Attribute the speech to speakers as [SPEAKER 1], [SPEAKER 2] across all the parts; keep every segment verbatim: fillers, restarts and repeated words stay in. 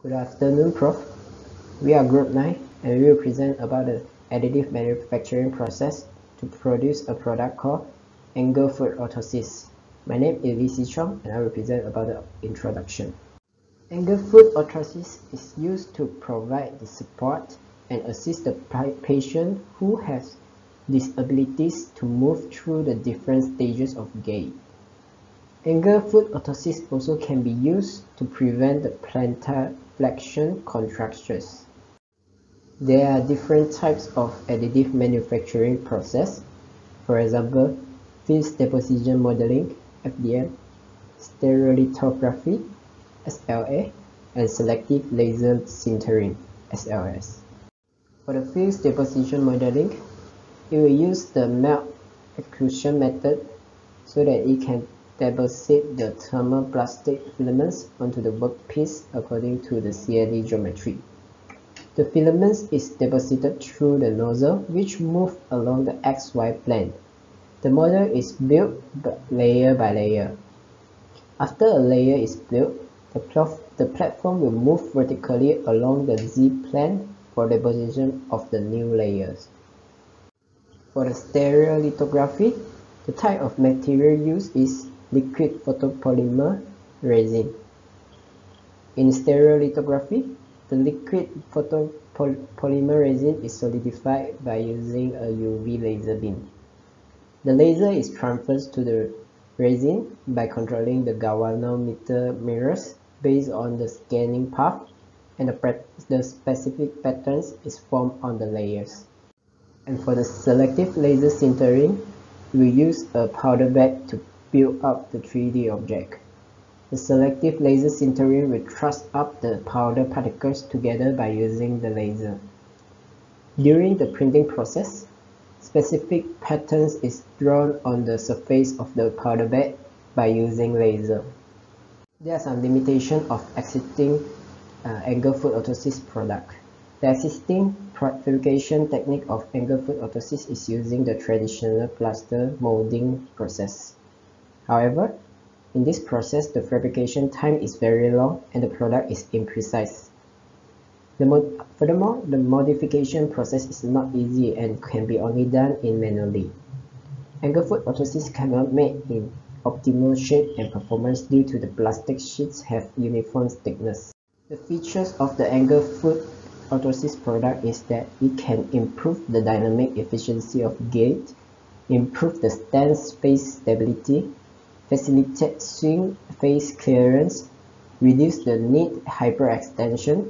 [SPEAKER 1] Good afternoon, Prof We are Group nine and we will present about the additive manufacturing process to produce a product called Anger Food Autosys. My name is Lee Si Chong and I will present about the introduction. Anger Food Autosys is used to provide the support and assist the patient who has disabilities to move through the different stages of gait. Anger foot autosys also can be used to prevent the plantar flexion contractures. There are different types of additive manufacturing process, for example, phase deposition modeling F D M, stereolithography S L A, and selective laser sintering S L S. For the phase deposition modeling, it will use the melt extrusion method so that it can deposit the thermoplastic filaments onto the workpiece according to the C A D geometry. The filaments is deposited through the nozzle which move along the X Y plane. The model is built layer by layer. After a layer is built, the, pl the platform will move vertically along the Z plane for deposition of the new layers. For the stereolithography, the type of material used is liquid photopolymer resin. In stereolithography, the liquid photopolymer resin is solidified by using a U V laser beam. The laser is transferred to the resin by controlling the galvanometer mirrors based on the scanning path, and the, the specific patterns is formed on the layers. And for the selective laser sintering, we use a powder bed to build up the three D object. The selective laser sintering will thrust up the powder particles together by using the laser. During the printing process, specific patterns is drawn on the surface of the powder bed by using laser. There are some limitations of existing uh, Anger Food Autosys product. The existing fabrication technique of Anger Food Autosys is using the traditional plaster molding process. However, in this process, the fabrication time is very long and the product is imprecise. The furthermore, the modification process is not easy and can be only done in manually. Anger Food Autosys cannot made in optimal shape and performance due to the plastic sheets have uniform thickness. The features of the Anger Food Autosys product is that it can improve the dynamic efficiency of gait, improve the stance phase stability, facilitate swing phase clearance, reduce the knee hyperextension.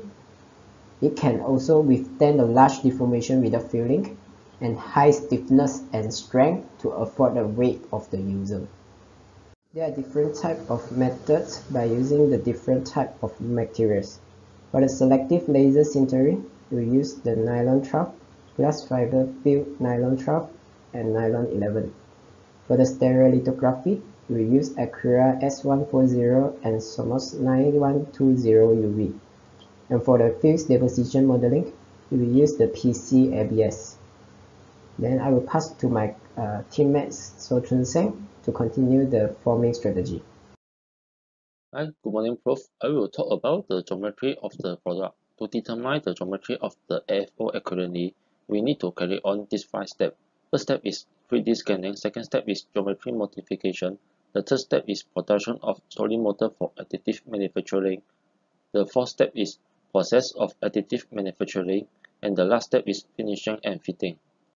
[SPEAKER 1] It can also withstand a large deformation without feeling, and high stiffness and strength to afford the weight of the user. There are different types of methods by using the different type of materials. For the selective laser sintering, we use the nylon trough, glass fiber filled nylon trough, and nylon eleven. For the stereolithography, we use Acura S one forty and Somos nine one two zero U V. And for the phase deposition modeling, we will use the P C A B S. Then I will pass to my uh, teammate So Chun Seng to continue the forming strategy.
[SPEAKER 2] Hi, good morning, Prof I will talk about the geometry of the product. To determine the geometry of the A F O accurately, we need to carry on these five steps. First step is three D scanning, second step is geometry modification, the third step is production of solid motor for additive manufacturing, the fourth step is process of additive manufacturing, and the last step is finishing and fitting.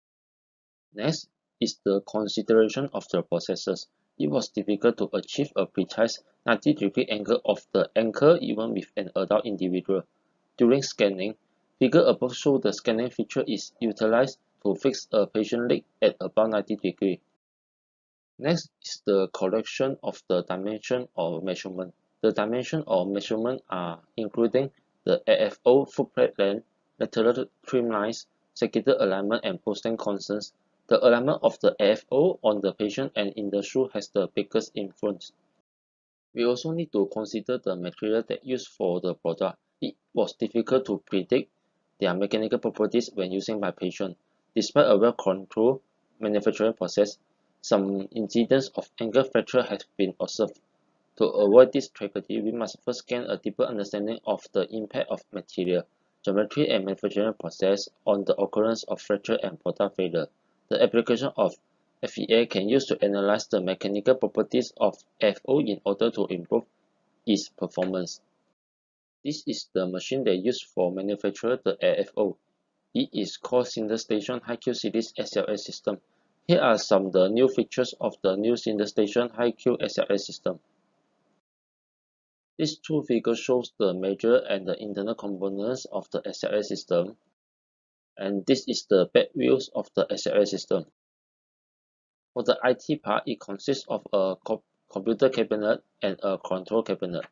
[SPEAKER 2] Next is the consideration of the processes. It was difficult to achieve a precise ninety degree angle of the ankle even with an adult individual. During scanning, figure above show the scanning feature is utilized to fix a patient leg at about ninety degree. Next is the correction of the dimension or measurement. The dimension or measurement are including the A F O footplate length, lateral trim lines, sagittal alignment, and posting constants. The alignment of the A F O on the patient and in the shoe has the biggest influence. We also need to consider the material that used for the product. It was difficult to predict their mechanical properties when using by patient. Despite a well-controlled manufacturing process, some incidents of ankle fracture have been observed. To avoid this tragedy, we must first gain a deeper understanding of the impact of material, geometry and manufacturing process on the occurrence of fracture and product failure. The application of F E A can use to analyze the mechanical properties of A F O in order to improve its performance. This is the machine they use for manufacture the A F O. It is called Single Station High-Q Series S L S system. Here are some of the new features of the new Single Station High-Q S L S system. This two figure shows the major and the internal components of the S L S system, and this is the back wheels of the S L S system. For the I T part, it consists of a co computer cabinet and a control cabinet.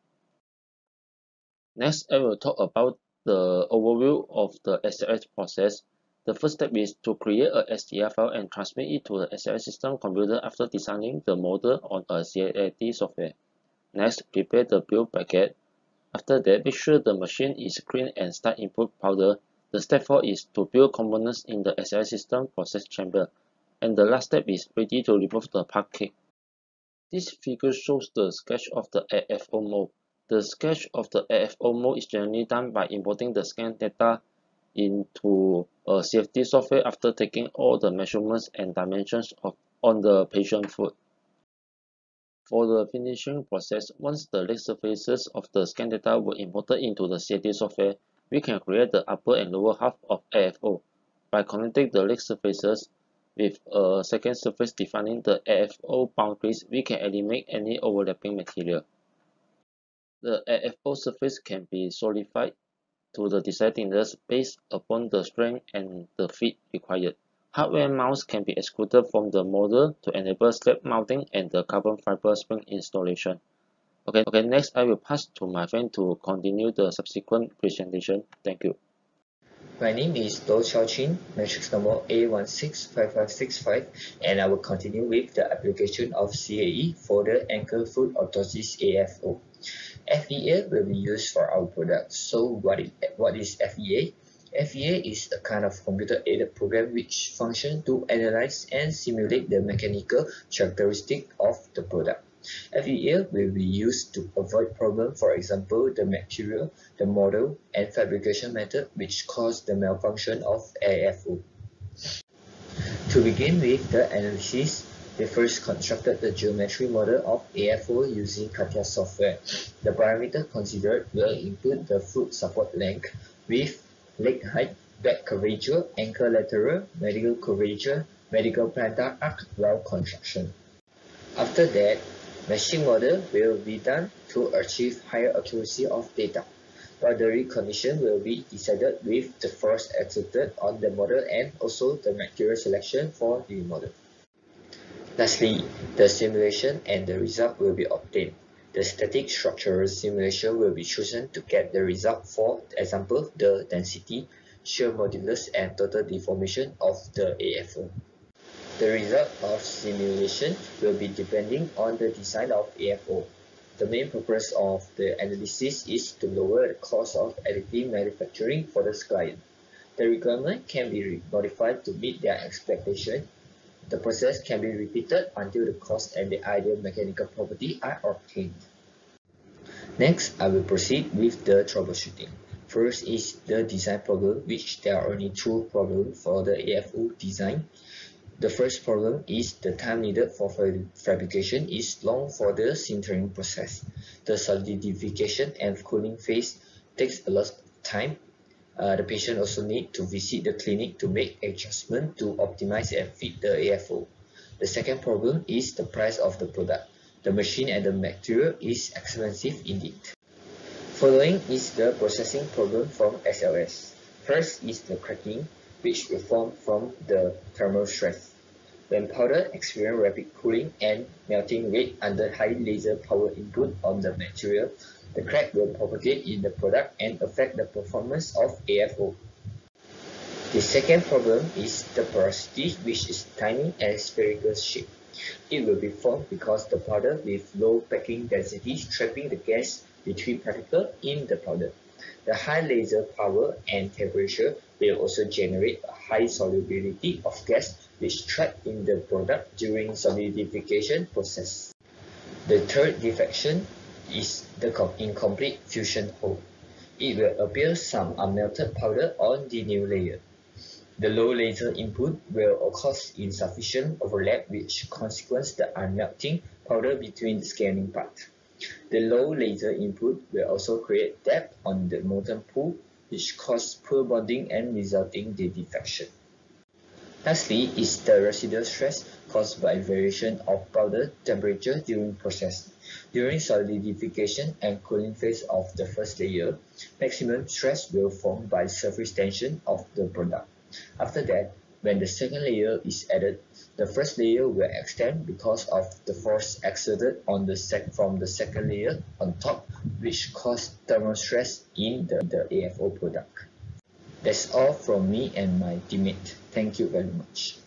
[SPEAKER 2] Next, I will talk about the overview of the S L S process. The first step is to create a S T L file and transmit it to the S L S system computer after designing the model on a C A D software. Next, prepare the build packet. After that, make sure the machine is clean and start input powder. The step four is to build components in the S L S system process chamber. And the last step is ready to remove the part kit. This figure shows the sketch of the A F O mold. The sketch of the A F O mold is generally done by importing the scan data into a C F D software after taking all the measurements and dimensions of, on the patient foot. For the finishing process, once the leg surfaces of the scan data were imported into the C A D software, we can create the upper and lower half of A F O. By connecting the leg surfaces with a second surface defining the A F O boundaries, we can eliminate any overlapping material. The A F O surface can be solidified to the desired thickness based upon the strength and the fit required. Hardware mounts can be excluded from the model to enable slab mounting and the carbon fiber spring installation. Okay, okay, next I will pass to my friend to continue the subsequent presentation. Thank you.
[SPEAKER 3] My name is Do Xiaoqin, matrix number A one six five five six five, and I will continue with the application of C A E for the ankle foot orthosis A F O. F E A will be used for our product. So what is, what is F E A? F E A is a kind of computer-aided program which functions to analyze and simulate the mechanical characteristic of the product. F E A will be used to avoid problems, for example, the material, the model, and fabrication method which cause the malfunction of A F O. To begin with the analysis, we first constructed the geometry model of A F O using CATIA software. The parameter considered will include the foot support length, width, leg height, back curvature, ankle lateral, medial curvature, medial plantar arc while construction. After that, meshing model will be done to achieve higher accuracy of data. Boundary condition will be decided with the force exerted on the model and also the material selection for the model. Lastly, the simulation and the result will be obtained. The static structural simulation will be chosen to get the result, for example, the density, shear modulus, and total deformation of the A F O. The result of simulation will be depending on the design of A F O. The main purpose of the analysis is to lower the cost of additive manufacturing for the client. The requirement can be modified to meet their expectation. The process can be repeated until the cost and the ideal mechanical property are obtained. Next, I will proceed with the troubleshooting. First is the design problem, which there are only two problems for the A F O design. The first problem is the time needed for fabrication is long for the sintering process. The solidification and cooling phase takes a lot of time. Uh, the patient also needs to visit the clinic to make adjustment to optimize and fit the A F O. The second problem is the price of the product. The machine and the material is expensive indeed. Following is the processing problem from S L S. First is the cracking, which will form from the thermal stress. When powder experiences rapid cooling and melting rate under high laser power input on the material, the crack will propagate in the product and affect the performance of A F O. The second problem is the porosity, which is tiny and spherical shape. It will be formed because the powder with low packing density is trapping the gas between particles in the powder. The high laser power and temperature will also generate a high solubility of gas which trapped in the product during solidification process. The third diffection is the incomplete fusion hole. It will appear some unmelted powder on the new layer. The low laser input will cause insufficient overlap, which consequence the unmelting powder between the scanning part. The low laser input will also create depth on the molten pool, which causes poor bonding and resulting the defection. Lastly is the residual stress caused by variation of powder temperature during processing. During solidification and cooling phase of the first layer, maximum stress will form by surface tension of the product. After that, when the second layer is added, the first layer will extend because of the force exerted on the sec from the second layer on top, which causes thermal stress in the, the A F O product. That's all from me and my teammate. Thank you very much.